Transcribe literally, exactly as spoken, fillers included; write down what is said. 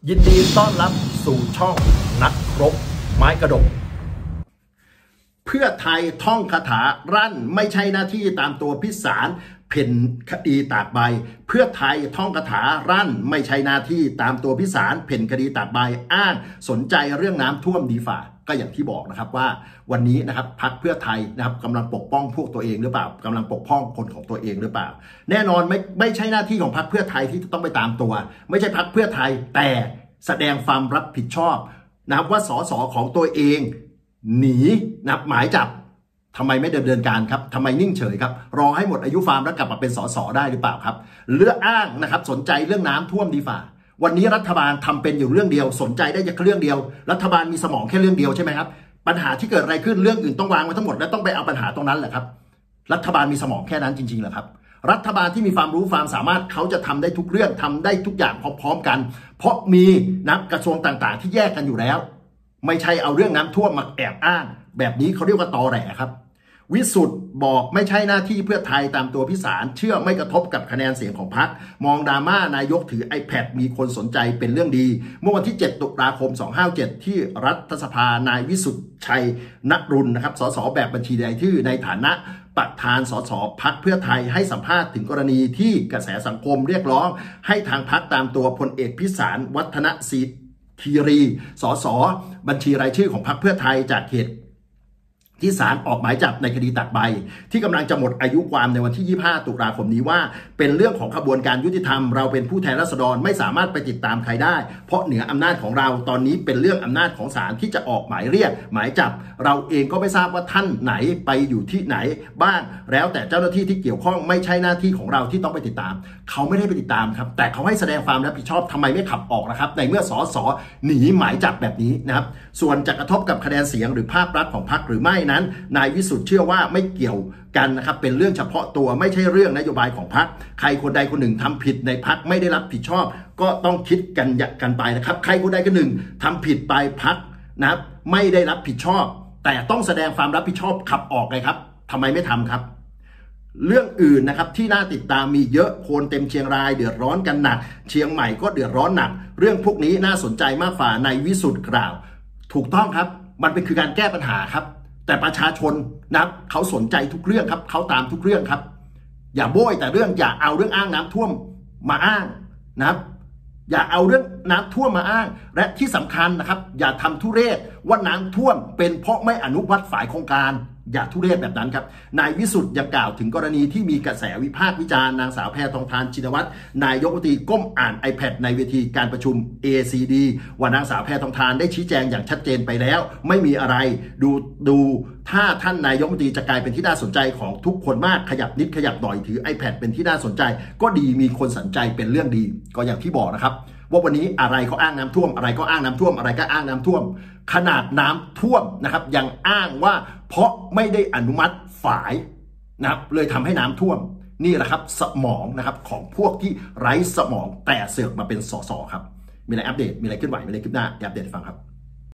ยินดีต้อนรับสู่ช่องนักรบไม้กระดกเพื่อไทยท่องคาถารั่นไม่ใช่หน้าที่ตามตัวพิสารเพ่นคดีตากใบเพื่อไทยท่องคาถารั่นไม่ใช่หน้าที่ตามตัวพิสารเพ่นคดีตากใบอ้างสนใจเรื่องน้ำท่วมดีฝ่าก็อย่างที่บอกนะครับว่าวันนี้นะครับพรรคเพื่อไทยนะครับกำลังปกป้องพวกตัวเองหรือเปล่ากำลังปกป้องคนของตัวเองหรือเปล่าแน่นอนไม่ไม่ใช่หน้าที่ของพรรคเพื่อไทยที่จะต้องไปตามตัวไม่ใช่พรรคเพื่อไทยแต่แสดงความรับผิดชอบนะครับว่าสสของตัวเองหนีนะครับหมายจับทำไมไม่เดินเดินการครับทำไมนิ่งเฉยครับรอให้หมดอายุฟาร์มแล้วกลับมาเป็นสสได้หรือเปล่าครับเลือกอ้างนะครับสนใจเรื่องน้ำท่วมดีฝ่าวันนี้รัฐบาลทำเป็นอยู่เรื่องเดียวสนใจได้แค่เรื่องเดียวรัฐบาลมีสมองแค่เรื่องเดียวใช่ไหมครับปัญหาที่เกิดอะไรขึ้นเรื่องอื่นต้องวางไว้ทั้งหมดและต้องไปเอาปัญหาตรงนั้นแหละครับรัฐบาลมีสมองแค่นั้นจริงๆเหรอครับรัฐบาลที่มีความรู้ความสามารถเขาจะทำได้ทุกเรื่องทำได้ทุกอย่างพร้อมๆกันเพราะมีนักกระทรวงต่างๆที่แยกกันอยู่แล้วไม่ใช่เอาเรื่องน้ำท่วมมาแอบอ้างแบบนี้เขาเรียกว่าตอแหลครับวิสุทธ์บอกไม่ใช่หน้าที่เพื่อไทยตามตัวพิสารเชื่อไม่กระทบกับคะแนนเสียงของพรรคมองดราม่านายกถือ iPad มีคนสนใจเป็นเรื่องดีเมื่อวันที่เจ็ดตุลาคมสองพันห้าร้อยห้าสิบเจ็ดที่รัฐสภานายวิสุทธ์ชัยนรุณนะครับสสแบบบัญชีรายชื่อในฐานะประธานสสพรรคเพื่อไทยให้สัมภาษณ์ถึงกรณีที่กระแสสังคมเรียกร้องให้ทางพรรคตามตัวพลเอกพิสารวัฒนศิคีรีสสบัญชีรายชื่อของพรรคเพื่อไทยจากเขตที่ศาลออกหมายจับในคดีตากใบที่กำลังจะหมดอายุความในวันที่ยี่สิบห้าตุลาคมนี้ว่าเป็นเรื่องของขบวนการยุติธรรมเราเป็นผู้แทนราษฎรไม่สามารถไปติดตามใครได้เพราะเหนืออำนาจของเราตอนนี้เป็นเรื่องอำนาจของศาลที่จะออกหมายเรียกหมายจับเราเองก็ไม่ทราบว่าท่านไหนไปอยู่ที่ไหนบ้างแล้วแต่เจ้าหน้าที่ที่เกี่ยวข้องไม่ใช่หน้าที่ของเราที่ต้องไปติดตามเขาไม่ได้ไปติดตามครับแต่เขาให้แสดงความรับผิดชอบทำไมไม่ขับออกนะครับในเมื่อสสหนีหมายจับแบบนี้นะครับส่วนจะกระทบกับคะแนนเสียงหรือภาพลักษณ์ของพรรคหรือไม่นั้นนายวิสุทธ์เชื่อว่าไม่เกี่ยวกันนะครับเป็นเรื่องเฉพาะตัวไม่ใช่เรื่องนโยบายของพรรคใครคนใดคนหนึ่งทำผิดในพรรคไม่ได้รับผิดชอบก็ต้องคิดกันกันไปนะครับใครคนใดคนหนึ่งทำผิดไปพรรคนะครับไม่ได้รับผิดชอบแต่ต้องแสดงความรับผิดชอบขับออกเลยครับทำไมไม่ทำครับเรื่องอื่นนะครับที่น่าติดตามมีเยอะโคนเต็มเชียงรายเดือดร้อนกันหนักเชียงใหม่ก็เดือดร้อนหนักเรื่องพวกนี้น่าสนใจมากฝ่านายวิสุทธ์กล่าวถูกต้องครับมันเป็นคือการแก้ปัญหาครับแต่ประชาชนนะครับเขาสนใจทุกเรื่องครับเขาตามทุกเรื่องครับอย่าโบยแต่เรื่องอย่าเอาเรื่องอ้างน้ำท่วมมาอ้างนะครับอย่าเอาเรื่องน้ำท่วมมาอ้างและที่สำคัญนะครับอย่าทำทุเรศว่าน้ำท่วมเป็นเพราะไม่อนุมัติฝ่ายโครงการอย่าทุเรศแบบนั้นครับนายวิสุทธ์ยังกล่าวถึงกรณีที่มีกระแสวิพากษ์วิจารณ์นางสาวแพทองธารชินวัตรนายกรัฐมนตรีก้มอ่าน iPad ในเวทีการประชุม เอ ซี ดี ว่านางสาวแพทองธารได้ชี้แจงอย่างชัดเจนไปแล้วไม่มีอะไรดูดูถ้าท่านนายกรัฐมนตรีจะกลายเป็นที่น่าสนใจของทุกคนมากขยับนิดขยับหน่อยถือ iPad เป็นที่น่าสนใจก็ดีมีคนสนใจเป็นเรื่องดีก็อย่างที่บอกนะครับว่าวันนี้อะไรเขาอ้างน้ำท่วมอะไรก็อ้างน้ำท่วมอะไรก็อ้างน้ำท่วมขนาดน้ำท่วมนะครับยังอ้างว่าเพราะไม่ได้อนุมัติฝ่ายนะครับเลยทำให้น้ำท่วมนี่แหละครับสมองนะครับของพวกที่ไร้สมองแต่เสือกมาเป็นสสครับมีอะไรอัปเดตมีอะไรขึ้นไหวมีอะไรขึ้นหน้าอัปเดตให้ฟังครับ